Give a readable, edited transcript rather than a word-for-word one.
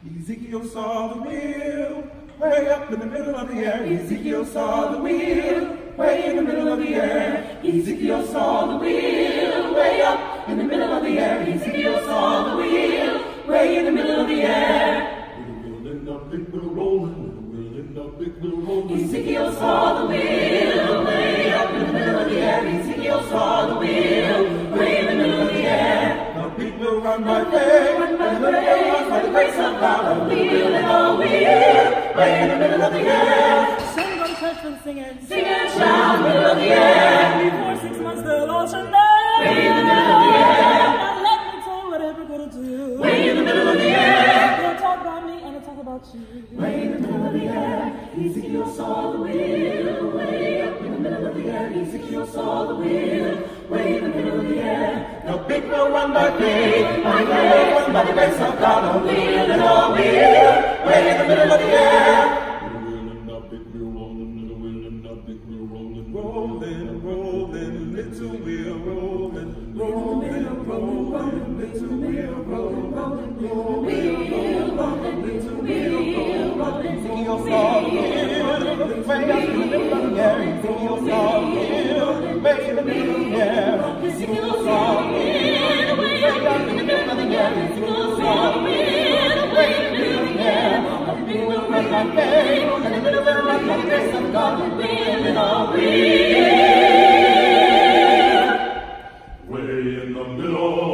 Ezekiel saw the wheel, way up in the middle of the air. Ezekiel saw the wheel, way in the middle of the air. Ezekiel saw the wheel, way up in the middle of the air. Ezekiel saw the wheel, way in the middle of the air. Ezekiel saw the wheel, way up in the middle of the air. Ezekiel saw the wheel, way in the middle of the air. The beat will run by faith, and the little will run by the grace of God. A wheel and a wheel, way in the middle of the air. Sing on church and sing and shout, middle of the air. Before 6 months they'll all shine down. Way in the middle of the air. Now let me tell you what we're gonna do. Way in the middle of the air. They'll talk about me and they'll talk about you. Way in the middle of the air. Ezekiel saw the wheel, way up in the middle of the air. Ezekiel saw the wheel, way in the middle of the air. The big will run by faith, and the little will run by the grace of God. A wheel and a wheel, way in the middle of the air. Rolling, rolling, little wheel rolling, rolling, rolling, little wheel rolling, rolling, rolling, rolling, little wheel rolling. Ezekiel saw the wheel, way up in the middle of the air. Ezekiel saw the wheel, way in the middle of the air. Ezekiel saw the wheel, way up in the middle of the air. Ezekiel saw the wheel, way in the middle of the air. The big will run by faith, and the little will run by the grace of God. The wheel and a wheel, way in the middle.